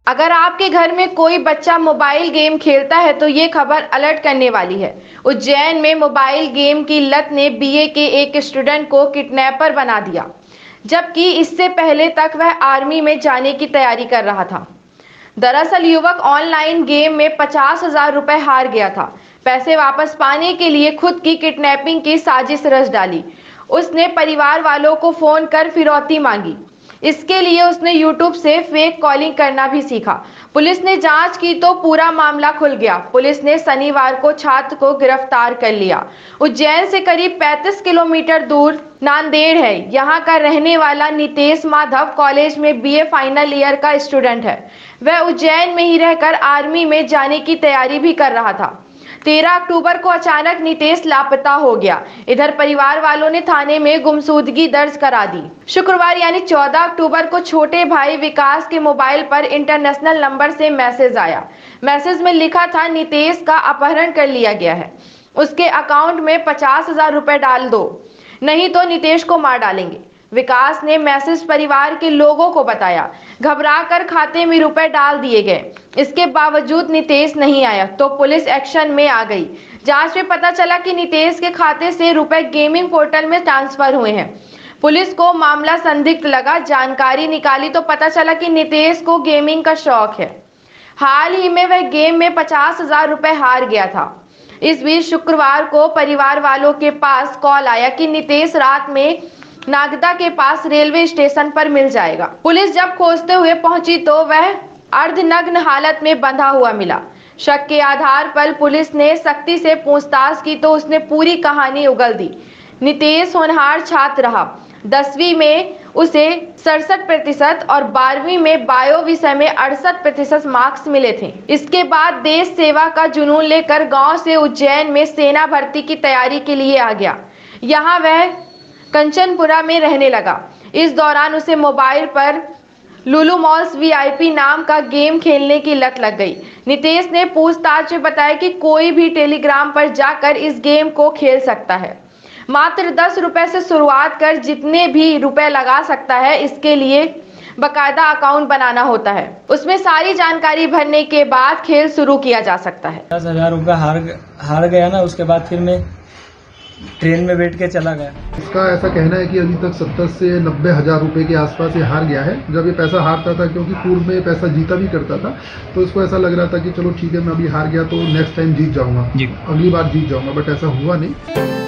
अगर आपके घर में कोई बच्चा मोबाइल गेम खेलता है तो ये खबर अलर्ट करने वाली है। उज्जैन में मोबाइल गेम की लत ने बीए के एक स्टूडेंट को किडनैपर बना दिया, जबकि इससे पहले तक वह आर्मी में जाने की तैयारी कर रहा था। दरअसल युवक ऑनलाइन गेम में 50,000 रुपए हार गया था। पैसे वापस पाने के लिए खुद की किडनैपिंग की साजिश रच डाली। उसने परिवार वालों को फोन कर फिरौती मांगी। इसके लिए उसने यूट्यूब से फेक कॉलिंग करना भी सीखा। पुलिस ने जांच की तो पूरा मामला खुल गया। पुलिस ने शनिवार को छात्र को गिरफ्तार कर लिया। उज्जैन से करीब 35 किलोमीटर दूर नांदेड़ है। यहाँ का रहने वाला नितेश माधव कॉलेज में बीए फाइनल ईयर का स्टूडेंट है। वह उज्जैन में ही रहकर आर्मी में जाने की तैयारी भी कर रहा था। 13 अक्टूबर को अचानक नितेश लापता हो गया। इधर परिवार वालों ने थाने में गुमशुदगी दर्ज करा दी। शुक्रवार यानी 14 अक्टूबर को छोटे भाई विकास के मोबाइल पर इंटरनेशनल नंबर से मैसेज आया। मैसेज में लिखा था, नितेश का अपहरण कर लिया गया है, उसके अकाउंट में 50,000 रुपए डाल दो, नहीं तो नितेश को मार डालेंगे। विकास ने मैसेज परिवार के लोगों को बताया। घबराकर खाते में रुपए डाल दिए गए। इसके बावजूद नितेश नहीं आया तो पुलिस एक्शन में आ गई। जांच में पता चला कि नितेश के खाते से रुपए गेमिंग पोर्टल में ट्रांसफर हुए हैं। पुलिस को मामला संदिग्ध लगा। जानकारी निकाली तो पता चला कि नितेश को गेमिंग का शौक है। हाल ही में वह गेम में 50,000 रुपए हार गया था। इस बीच शुक्रवार को परिवार वालों के पास कॉल आया कि नितेश रात में नागदा के पास रेलवे स्टेशन पर मिल जाएगा। पुलिस जब खोजते हुए पहुंची तो वह अर्धनग्न हालत में बंधा हुआ मिला। शक के आधार पर पुलिस ने सख्ती से पूछताछ की तो उसने पूरी कहानी उगल दी। नितेश होनहार छात्र रहा। 10वीं में उसे 67% और 12वीं में बायो विषय में 68% मार्क्स मिले थे। इसके बाद देश सेवा का जुनून लेकर गांव से उज्जैन में सेना भर्ती की तैयारी के लिए आ गया। यहाँ वह कंचनपुरा में रहने लगा। इस दौरान उसे मोबाइल पर लुलु मॉल्स वीआईपी नाम का गेम खेलने की लत लग गई। नितेश ने पूछताछ में बताया कि कोई भी टेलीग्राम पर जाकर इस गेम को खेल सकता है। मात्र 10 रुपए से शुरुआत कर जितने भी रुपए लगा सकता है। इसके लिए बकायदा अकाउंट बनाना होता है। उसमें सारी जानकारी भरने के बाद खेल शुरू किया जा सकता है। 10,000 रुपये हार गया ना, उसके बाद फिर मैं ट्रेन में बैठ के चला गया। इसका ऐसा कहना है कि अभी तक 70 से 90 हजार रुपए के आसपास ये हार गया है। जब ये पैसा हारता था, क्योंकि पूर्व में पैसा जीता भी करता था, तो इसको ऐसा लग रहा था कि चलो ठीक है, मैं अभी हार गया तो नेक्स्ट टाइम जीत जाऊंगा, अगली बार जीत जाऊंगा, बट ऐसा हुआ नहीं।